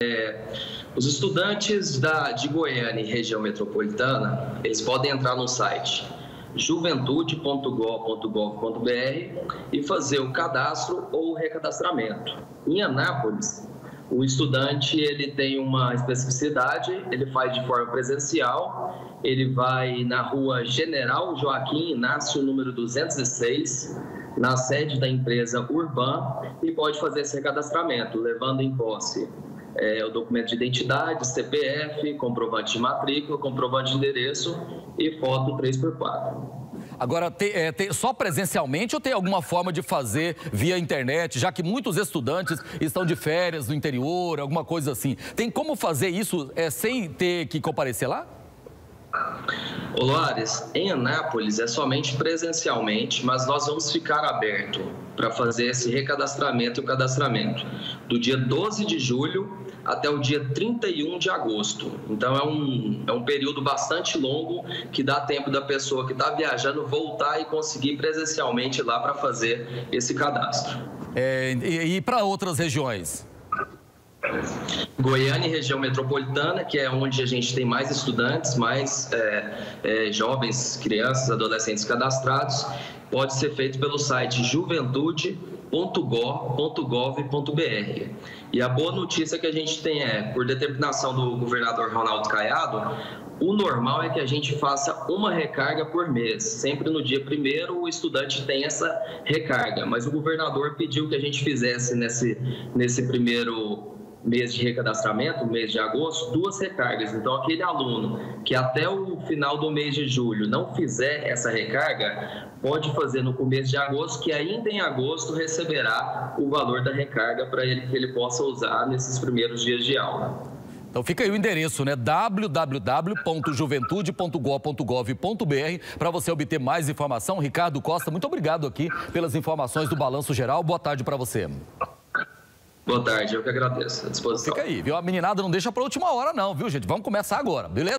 Os estudantes de Goiânia e região metropolitana, eles podem entrar no site juventude.gov.br e fazer o cadastro ou o recadastramento. Em Anápolis, o estudante ele tem uma especificidade, ele faz de forma presencial, ele vai na rua General Joaquim Inácio, número 206, na sede da empresa Urban, e pode fazer esse recadastramento, levando em posse o documento de identidade, CPF, comprovante de matrícula, comprovante de endereço e foto 3x4. Agora, só presencialmente ou tem alguma forma de fazer via internet, já que muitos estudantes estão de férias no interior, alguma coisa assim? Tem como fazer isso sem ter que comparecer lá? Ô Loares, em Anápolis é somente presencialmente, mas nós vamos ficar aberto para fazer esse recadastramento e o cadastramento do dia 12 de julho até o dia 31 de agosto. Então é um período bastante longo que dá tempo da pessoa que está viajando voltar e conseguir presencialmente lá para fazer esse cadastro. E para outras regiões? Goiânia e região metropolitana, que é onde a gente tem mais estudantes, mais jovens, crianças, adolescentes cadastrados, pode ser feito pelo site juventude.gov.br. E a boa notícia que a gente tem por determinação do governador Ronaldo Caiado, o normal é que a gente faça uma recarga por mês. Sempre no dia 1º o estudante tem essa recarga, mas o governador pediu que a gente fizesse nesse primeiro mês de recadastramento, mês de agosto, 2 recargas. Então, aquele aluno que até o final do mês de julho não fizer essa recarga, pode fazer no começo de agosto, que ainda em agosto receberá o valor da recarga para que ele possa usar nesses primeiros dias de aula. Então fica aí o endereço, né? www.juventude.gov.br para você obter mais informação. Ricardo Costa, muito obrigado aqui pelas informações do Balanço Geral. Boa tarde para você. Boa tarde, eu que agradeço. À disposição. Fica aí, viu? A meninada não deixa para última hora não, viu, gente? Vamos começar agora, beleza?